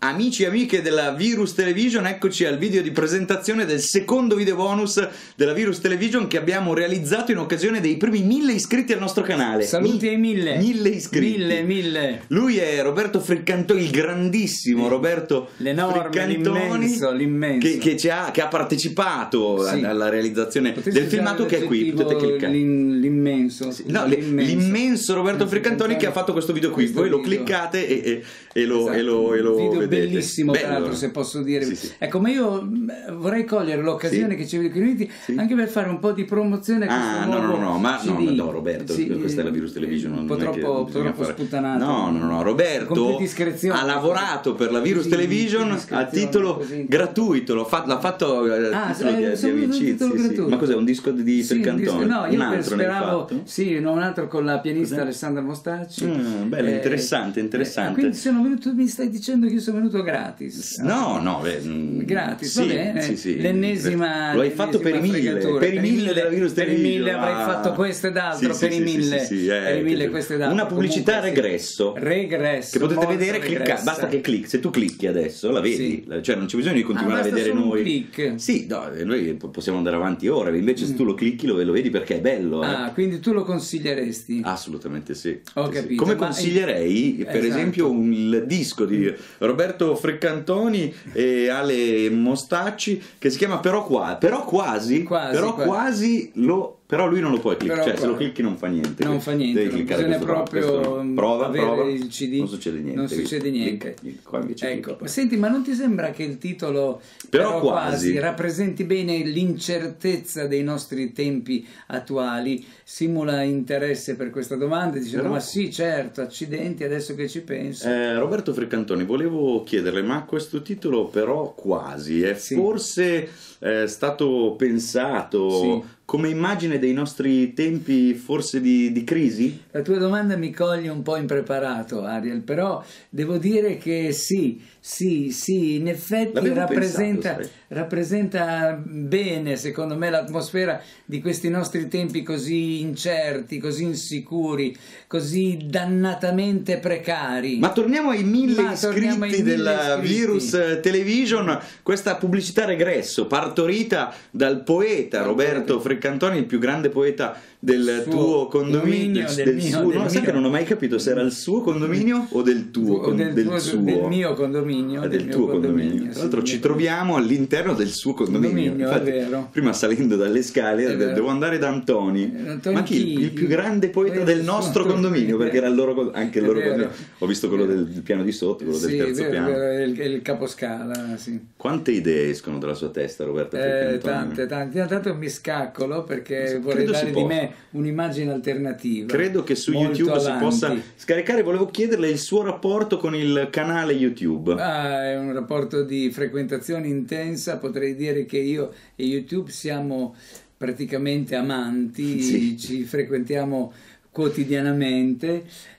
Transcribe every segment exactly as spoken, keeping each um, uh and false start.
Amici e amiche della Virus Television, eccoci al video di presentazione del secondo video bonus della Virus Television che abbiamo realizzato in occasione dei primi mille iscritti al nostro canale. Saluti ai mille. Mille iscritti. Mille, mille. Lui è Roberto Friccantoni, il grandissimo Roberto L'enorme, Friccantoni, l'immenso, l'immenso. Che, che, ci ha, che ha partecipato sì. alla realizzazione Potresti del filmato che è qui. Potete cliccare. L'immenso. Sì. No, l'immenso Roberto Friccantoni che ha fatto questo video qui. Questo Voi lo video. cliccate e, e, e lo, Esatto. e lo, e lo video vedete. Bellissimo, Bello. tra l'altro, se posso dire. Sì, sì. Ecco, ma io vorrei cogliere l'occasione Sì. che ci vede qui Sì. anche per fare un po' di promozione a questo Ah, no, no, nuovo no, ma no, C D. no, Roberto, Sì, questa è la Virus Television. Un Non po' è che troppo, bisogna troppo fare- sputtanato. No, no, no, Roberto Con più discrezione. ha lavorato per la Virus Così, Television più a discrezione, titolo così. gratuito, l'ha fatto, l'ha fatto eh, a Ah, titolo eh, di, di sono venuto a amicizia. titolo Sì, sì. gratuito. Ma cos'è, un disco di Sì, un disco- Friccantoni? no, Un io altro ne hai speravo, fatto? sì, no, un altro con la pianista Cos'è? Alessandra Mostacci. Mm, bello, interessante, interessante. eh, quindi sono venuto, mi stai dicendo che io sono venuto gratis? No, no, beh, mm, Gratis, sì, va bene. sì, sì. L'ennesima. Lo hai fatto per i l'ennesima mille, fregatura. per i mille della Virus Per i Television. mille avrei Ah. fatto questo ed altro, Sì, sì, per i sì, sì, mille. sì, sì, eh, per i mille che- questo ed altro. Una pubblicità Comunque, sì. regresso. Regresso. Che potete molto vedere, clicca, regressa. basta che clicchi, se tu clicchi adesso la vedi, Sì. cioè non c'è bisogno di continuare Ah, a basta vedere solo un noi. click. Sì, no, noi possiamo andare avanti ora, invece se Mm. tu lo clicchi lo, lo vedi perché è bello. eh. Ah, quindi tu lo consiglieresti? Assolutamente sì. Ho Sì, sì. capito, Come ma- consiglierei, per Esatto. esempio, un, il disco di Roberto Friccantoni e Ale Mostacci che si chiama Però qua, però quasi, Quasi, però quasi. quasi lo però lui non lo puoi cliccare, Però cioè se lo qua- clicchi non fa niente. Non fa niente, Devi cliccare bisogna questo qua, proprio questo no. prova, avere prova. il C D. Non succede niente. Non succede niente. Clicca, qua invece Ecco, clicca. senti, ma non ti sembra che il titolo Però quasi. rappresenti bene l'incertezza dei nostri tempi attuali? Simula interesse per questa domanda dicendo Però- ma sì, certo, accidenti, adesso che ci penso. Eh, Roberto Friccantoni, volevo chiederle, ma questo titolo però quasi è Sì. forse eh, stato pensato Sì. come immagine dei nostri tempi, forse di, di crisi? La tua domanda mi coglie un po' impreparato, Ariel, però devo dire che sì, sì, sì, in effetti L'avevo rappresenta, pensato, sai. rappresenta bene, secondo me, l'atmosfera di questi nostri tempi così incerti, così insicuri, così dannatamente precari. Ma torniamo ai mille Ma torniamo ai iscritti mille della iscritti. Virus Television, questa pubblicità regresso partorita dal poeta Dal Roberto poeta. Friccantoni, il più grande poeta del Suo tuo condominio, condominio, del, del mio, suo, del no, sai mio. che non ho mai capito se era il suo condominio o del tuo, O con- del, del tuo- suo. del mio condominio, Ah, del del mio tuo condominio. condominio, Tra l'altro sì, ci del- troviamo all'interno del suo condominio. Condominio, è Infatti, vero. prima salendo dalle scale È vero. devo andare da Antoni. Eh, Antoni Ma chi? chi? Il più grande poeta Eh, del suo nostro condominio. condominio, perché era il loro, con- anche il È loro vero. condominio. Ho visto quello del, del piano di sotto, quello Sì, del terzo vero, piano. vero, è il, è il caposcala, sì. Quante idee escono dalla sua testa, Roberto Eh, Friccantoni? tante, tante. Intanto mi scaccolo perché Sì, vorrei credo si dare di possa. me un'immagine alternativa. Credo che su molto YouTube si avanti. possa scaricare. Volevo chiederle il suo rapporto con il canale YouTube. Ah, è un rapporto di frequentazione intensa, potrei dire che io e YouTube siamo praticamente amanti, Sì. ci frequentiamo quotidianamente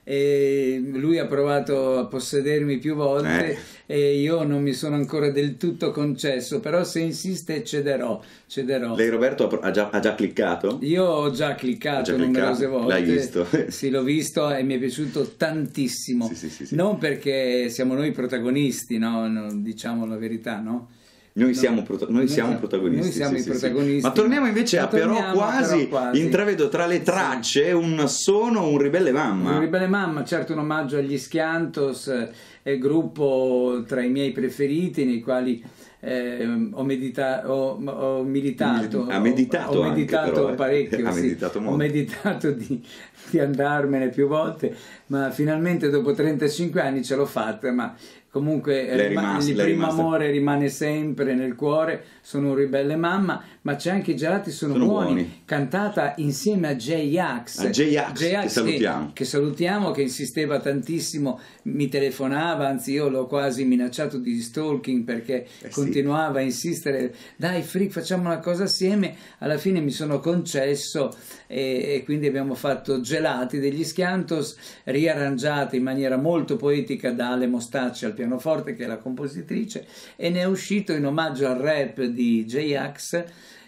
e lui ha provato a possedermi più volte Eh. e io non mi sono ancora del tutto concesso, però se insiste cederò, cederò. Lei, Roberto, ha già, ha già cliccato? Io ho già cliccato Ha già numerose cliccato? volte. L'hai visto? Sì, l'ho visto e mi è piaciuto tantissimo. Sì, sì, sì, sì. Non perché siamo noi protagonisti, no? No, diciamo la verità, no? Noi No. siamo, prota- noi Noi siamo siamo- protagonisti. noi siamo sì, i sì, sì. protagonisti. Ma torniamo invece Ma a però torniamo a quasi, Però Quasi. intravedo tra le tracce un sono, un ribelle mamma. Un ribelle mamma, certo un omaggio agli Schiantos, eh, gruppo tra i miei preferiti nei quali eh, ho, medita- ho, ho militato. Ha meditato ho, ho anche, meditato però, eh. parecchio, Ha sì. meditato molto. Ho meditato di, di andarmene più volte, ma finalmente dopo trentacinque anni ce l'ho fatta, ma comunque Lei è rima- rimasta- il lei è primo rimasta- amore rimane sempre nel cuore. Sono un ribelle mamma, ma c'è anche i gelati sono, Sono buoni, buoni. cantata insieme a J-Ax, A J-Ax, che salutiamo. che salutiamo, che insisteva tantissimo, mi telefonava, anzi io l'ho quasi minacciato di stalking perché Eh sì. continuava a insistere, dai Frick facciamo una cosa assieme, alla fine mi sono concesso e, e quindi abbiamo fatto Gelati degli Schiantos, riarrangiati in maniera molto poetica da Ale Mostacci al pianoforte, che è la compositrice, e ne è uscito in omaggio al rap di J-Ax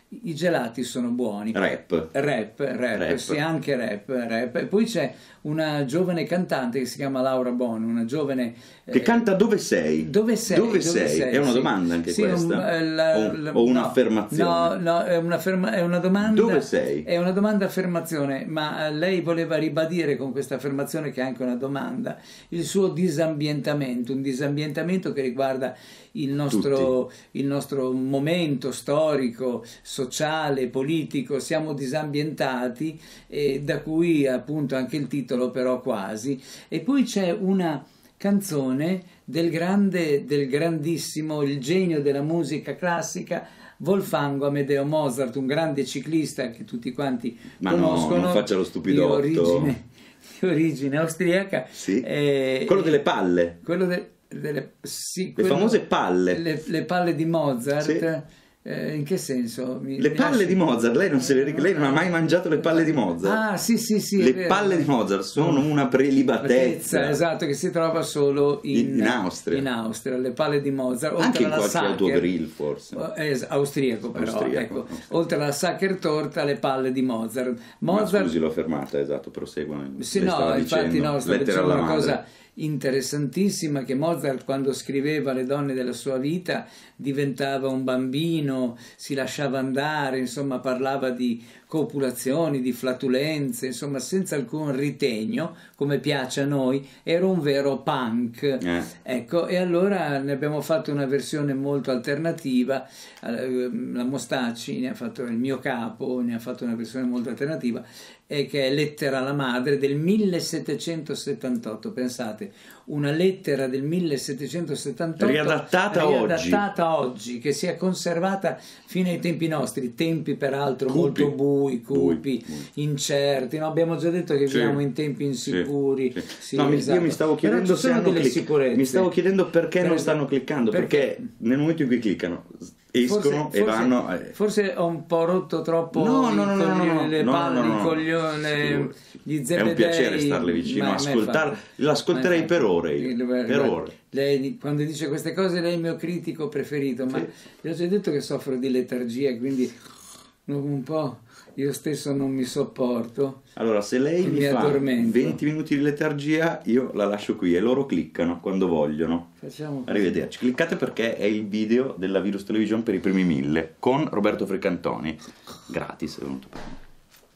I gelati sono buoni. Rap. Rap, rap, Rap. sì, anche rap, rap. E poi c'è una giovane cantante che si chiama Laura Bono, una giovane... Che eh, canta Dove sei? Dove sei? Dove Dove sei? sei? È una Sì. domanda anche Sì, questa? un- eh, la- o, la- o no, un'affermazione? No, no, è una, ferma- è una domanda. Dove sei? È una domanda affermazione, ma eh, lei voleva ribadire con questa affermazione, che è anche una domanda, il suo disambientamento, un disambientamento che riguarda il nostro, il nostro momento storico, sociale, politico. Siamo disambientati, e da cui appunto anche il titolo, però quasi. E poi c'è una canzone del grande, del grandissimo, il genio della musica classica, Wolfgango Amedeo Mozart, un grande ciclista che tutti quanti Ma no, conoscono, non faccia lo di stupidotto. origine, di origine austriaca. Sì. Eh, Quello delle palle. quello de- delle, sì, Le quello- famose palle. le, le palle di Mozart. Sì. Eh, in che senso? Mi- Le mi palle lasci- di Mozart, lei non, se le, ric- lei non ha mai mangiato le palle di Mozart? Ah, sì, sì, sì. è Le vero. palle di Mozart sono una prelibatezza. Esatto, che si trova solo in, In- in Austria. in Austria, le palle di Mozart. oltre Anche in alla qualche Sacher- autogrill forse. Eh, es- austriaco però, Austriaco, ecco. austriaco. Oltre alla Sacher torta, le palle di Mozart. Ma Mozart scusi, l'ho fermata, esatto, prosegua. Sì, Lei no, stava infatti dicendo, no, stavo lettera dicendo alla una madre. cosa interessantissima, che Mozart, quando scriveva le donne della sua vita, diventava un bambino, si lasciava andare, insomma parlava di copulazioni, di flatulenze, insomma senza alcun ritegno, come piace a noi. Era un vero punk. Eh. Ecco, e allora ne abbiamo fatto una versione molto alternativa. eh, La Mostacci ne ha fatto, il mio capo ne ha fatto una versione molto alternativa, e che è Lettera alla madre del millesettecentosettantotto. Pensate, una lettera del millesettecentosettantotto Riadattata riadattata oggi, che si è conservata fino ai tempi nostri, tempi peraltro Cupi. molto bui, cupi, Bui, bui. incerti. No, abbiamo già detto che Sì. viviamo in tempi insicuri. Sì, sì. Sì, No, mi- esatto. io mi stavo Però chiedendo ci se sono hanno delle clic- sicurezze. mi stavo chiedendo perché Per non esempio, stanno cliccando, perché, perché? nel momento in cui cliccano escono Forse, e forse- vanno eh, forse ho un po' rotto troppo No, no, no, i no, no, cogli- no, le no, palle, no, no, i no. coglioni, Figurati. gli È un zebedei. piacere starle vicino, Ma- ma ascoltarle. infatti. L'ascolterei Ma per infatti. ore io, Il- per guarda, ore. Lei, quando dice queste cose, lei è il mio critico preferito, ma Sì. gli ho già detto che soffro di letargia, quindi un po' io stesso non mi sopporto. Allora, se lei E mi mi fa addormento. venti minuti di letargia, io la lascio qui e loro cliccano quando vogliono. Facciamo così. Arrivederci. Cliccate perché è il video della Virus Television per i primi mille con Roberto Fricantoni. Gratis, è venuto per me.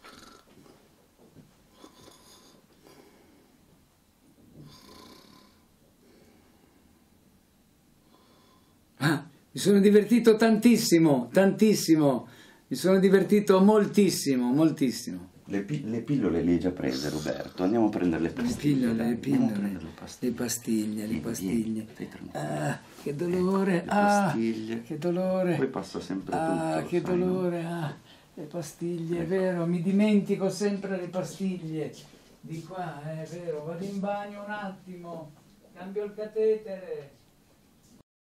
Ah, mi sono divertito tantissimo, tantissimo. Mi sono divertito moltissimo, moltissimo. Le, pi- le pillole le hai già prese, Roberto. Andiamo a prendere le Le pastiglie. pillole, dai. le Andiamo a pillole, prendere le pastiglie. le pastiglie, le Vieni, pastiglie. vieni, stai tranquillo. Ah, che dolore, Le ah, pastiglie. che dolore. Poi passa sempre Ah, tutto. che sai, no? dolore, ah, le pastiglie, è vero, mi dimentico sempre le pastiglie. Di qua, è vero, vado in bagno un attimo, cambio il catetere.